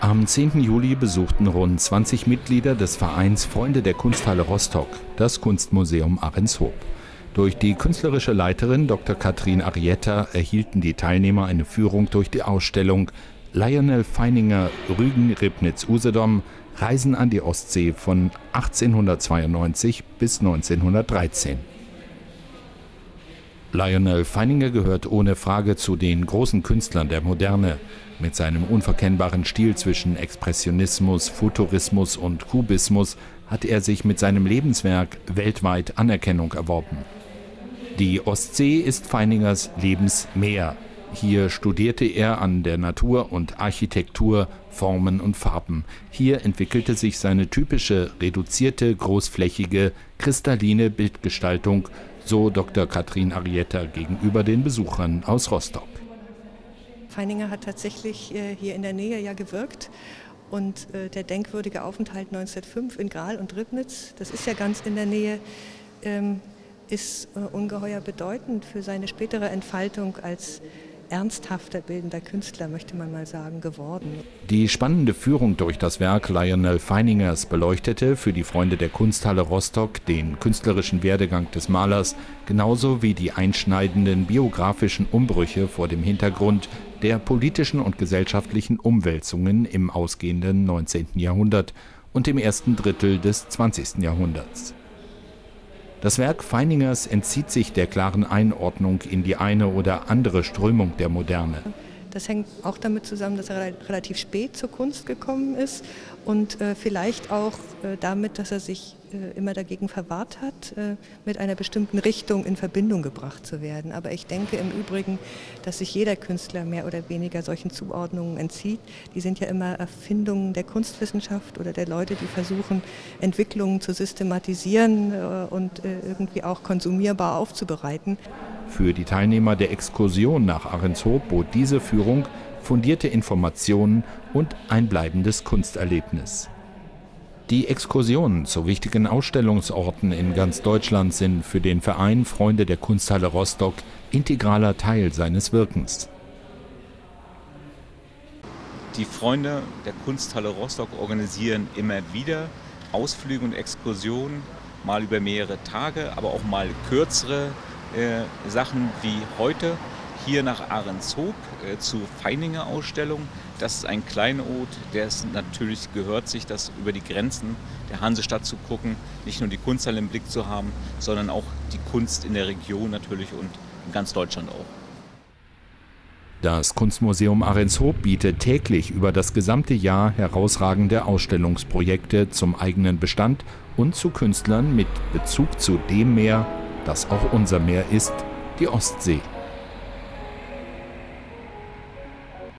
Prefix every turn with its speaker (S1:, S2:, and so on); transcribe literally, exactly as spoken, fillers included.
S1: Am zehnten Juli besuchten rund zwanzig Mitglieder des Vereins Freunde der Kunsthalle Rostock das Kunstmuseum Ahrenshoop. Durch die künstlerische Leiterin Doktor Katrin Arietta erhielten die Teilnehmer eine Führung durch die Ausstellung Lionel Feininger Rügen Ribnitz Usedom – Reisen an die Ostsee von achtzehnhundertzweiundneunzig bis neunzehnhundertdreizehn. Lionel Feininger gehört ohne Frage zu den großen Künstlern der Moderne. Mit seinem unverkennbaren Stil zwischen Expressionismus, Futurismus und Kubismus hat er sich mit seinem Lebenswerk weltweit Anerkennung erworben. Die Ostsee ist Feiningers Lebensmeer. Hier studierte er an der Natur und Architektur Formen und Farben. Hier entwickelte sich seine typische, reduzierte, großflächige, kristalline Bildgestaltung, so Doktor Katrin Arietta gegenüber den Besuchern aus Rostock.
S2: Feininger hat tatsächlich äh, hier in der Nähe ja gewirkt und äh, der denkwürdige Aufenthalt neunzehnhundertfünf in Graal und Ribnitz, das ist ja ganz in der Nähe, ähm, ist äh, ungeheuer bedeutend für seine spätere Entfaltung als ernsthafter bildender Künstler, möchte man mal sagen, geworden.
S1: Die spannende Führung durch das Werk Lionel Feiningers beleuchtete für die Freunde der Kunsthalle Rostock den künstlerischen Werdegang des Malers, genauso wie die einschneidenden biografischen Umbrüche vor dem Hintergrund der politischen und gesellschaftlichen Umwälzungen im ausgehenden neunzehnten Jahrhundert und im ersten Drittel des zwanzigsten Jahrhunderts. Das Werk Feiningers entzieht sich der klaren Einordnung in die eine oder andere Strömung der Moderne.
S2: Das hängt auch damit zusammen, dass er relativ spät zur Kunst gekommen ist und äh, vielleicht auch äh, damit, dass er sich äh, immer dagegen verwahrt hat, äh, mit einer bestimmten Richtung in Verbindung gebracht zu werden. Aber ich denke im Übrigen, dass sich jeder Künstler mehr oder weniger solchen Zuordnungen entzieht. Die sind ja immer Erfindungen der Kunstwissenschaft oder der Leute, die versuchen, Entwicklungen zu systematisieren äh, und äh, irgendwie auch konsumierbar aufzubereiten.
S1: Für die Teilnehmer der Exkursion nach Ahrenshoop bot diese Führung fundierte Informationen und ein bleibendes Kunsterlebnis. Die Exkursionen zu wichtigen Ausstellungsorten in ganz Deutschland sind für den Verein Freunde der Kunsthalle Rostock integraler Teil seines Wirkens.
S3: Die Freunde der Kunsthalle Rostock organisieren immer wieder Ausflüge und Exkursionen, mal über mehrere Tage, aber auch mal kürzere Äh, Sachen wie heute hier nach Ahrenshoop äh, zur Feininger Ausstellung. Das ist ein Kleinod, der es natürlich gehört sich, das über die Grenzen der Hansestadt zu gucken, nicht nur die Kunsthalle im Blick zu haben, sondern auch die Kunst in der Region natürlich und in ganz Deutschland auch.
S1: Das Kunstmuseum Ahrenshoop bietet täglich über das gesamte Jahr herausragende Ausstellungsprojekte zum eigenen Bestand und zu Künstlern mit Bezug zu dem Meer, das auch unser Meer ist, die Ostsee.